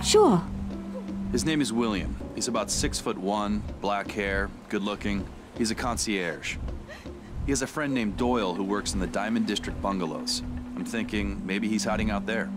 Sure. His name is William. He's about 6'1", black hair, good looking. He's a concierge. He has a friend named Doyle who works in the Diamond District bungalows. I'm thinking maybe he's hiding out there.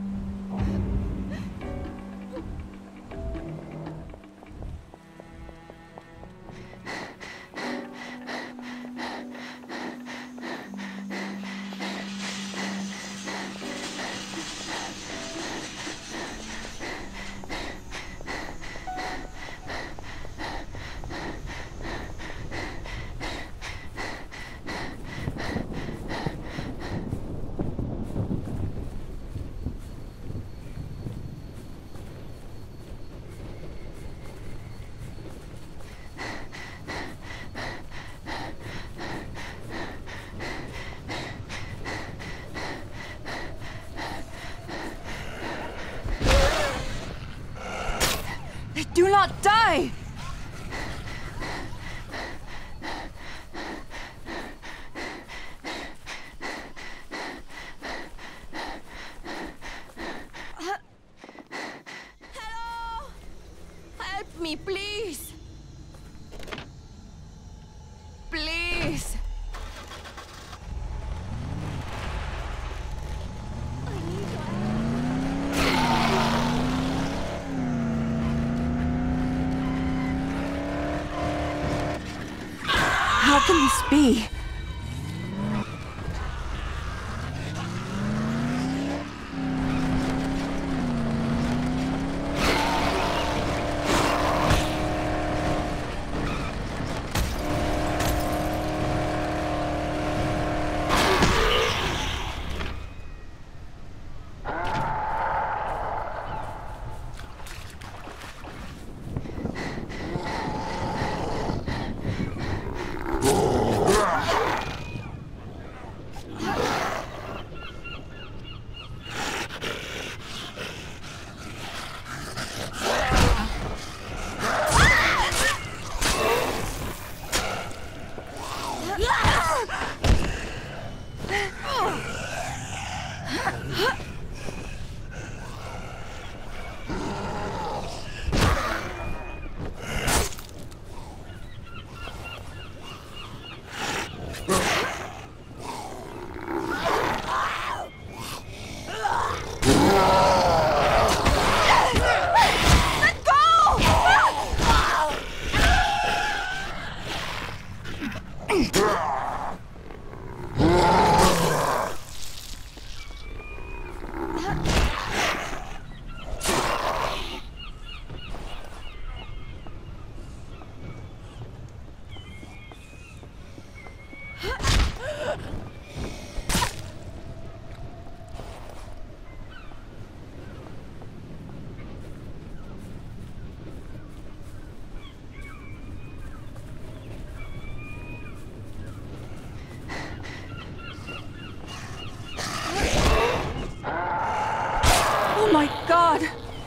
Do not die! Hello! Help me, please! Please! How can this be? Oh my God!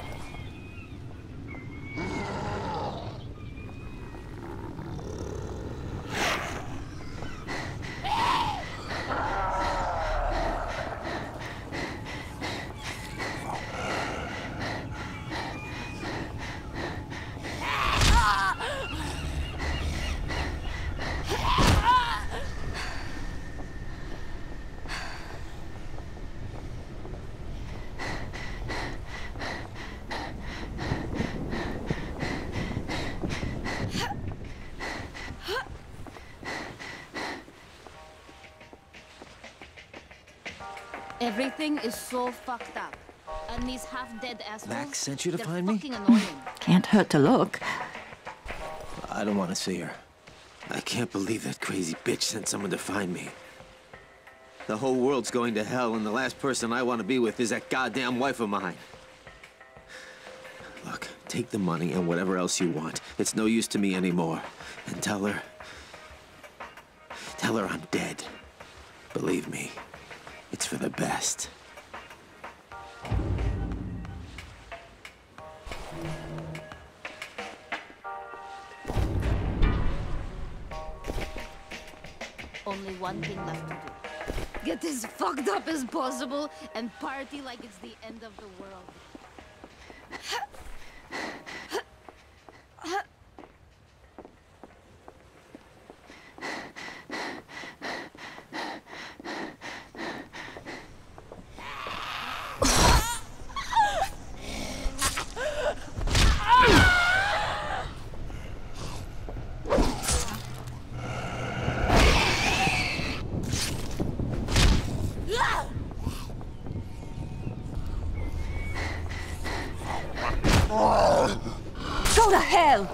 Everything is so fucked up. And these half-dead assholes... Max sent you to they're find me? fucking annoying. Can't hurt to look. I don't want to see her. I can't believe that crazy bitch sent someone to find me. The whole world's going to hell, and the last person I want to be with is that goddamn wife of mine. Look, take the money and whatever else you want. It's no use to me anymore. And tell her I'm dead. Believe me, it's for the best. Only one thing left to do. Get as fucked up as possible and party like it's the end of the world. Go to hell!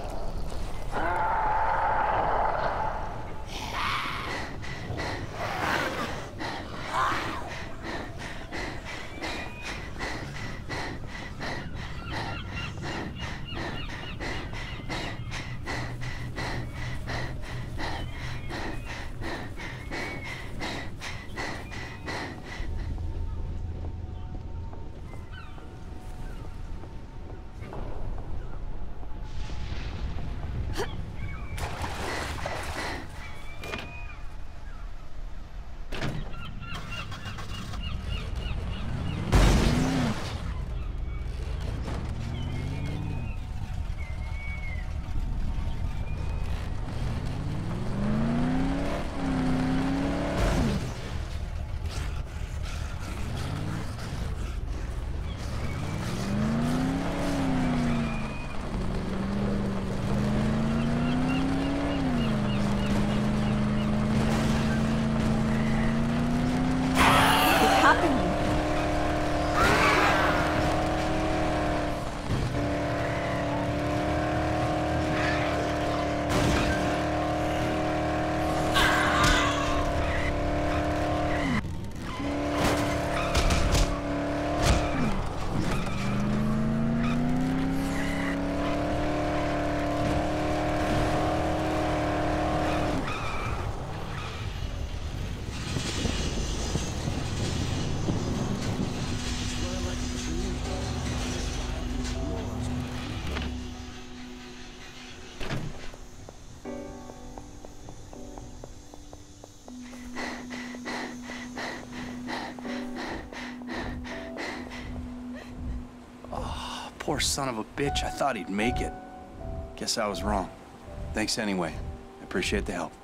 Poor son of a bitch. I thought he'd make it. Guess I was wrong. Thanks anyway. I appreciate the help.